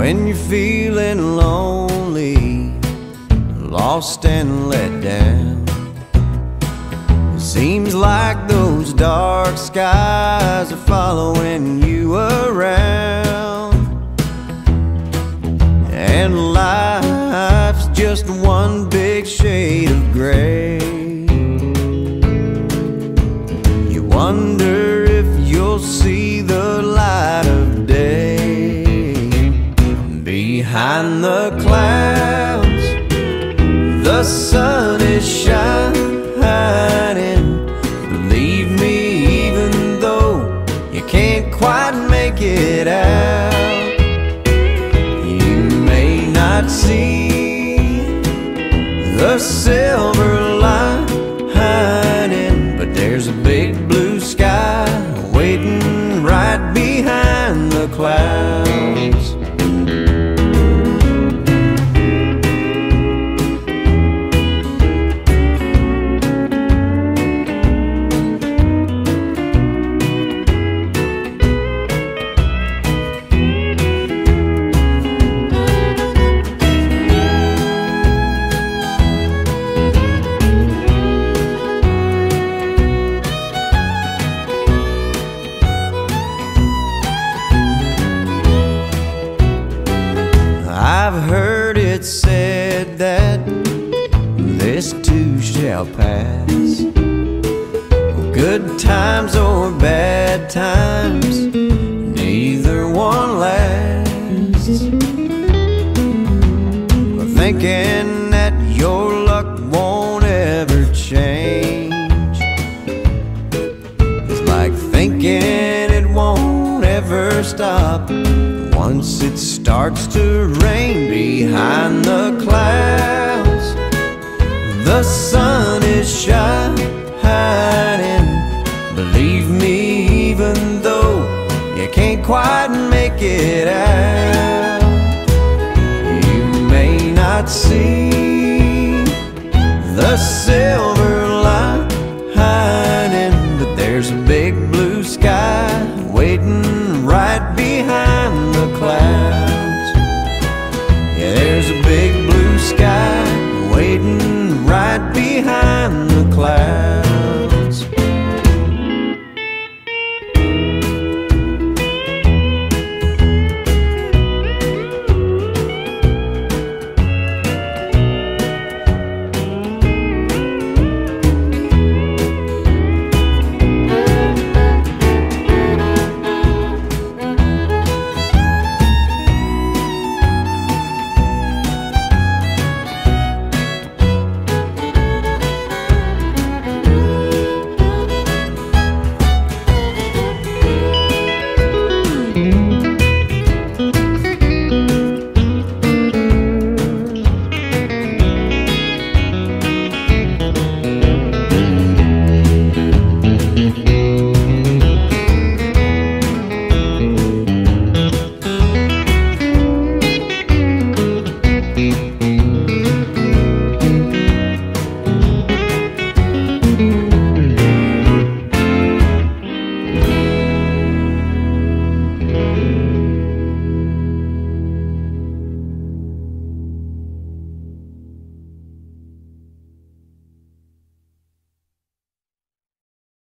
When you're feeling lonely, lost and let down, it seems like those dark skies are following you around, and life's just one big shade of gray. You wonder if you'll see the light of day. Behind the clouds, the sun is shining. Believe me, even though you can't quite make it out, you may not see the silver lining, but there's a big blue sky waiting right behind the clouds. I've heard it said that this too shall pass. Good times or bad times, neither one lasts. Thinking that your luck won't ever change, it's like thinking it won't ever stop once it starts to rain. Behind the clouds, the sun is shining. Believe me, even though you can't quite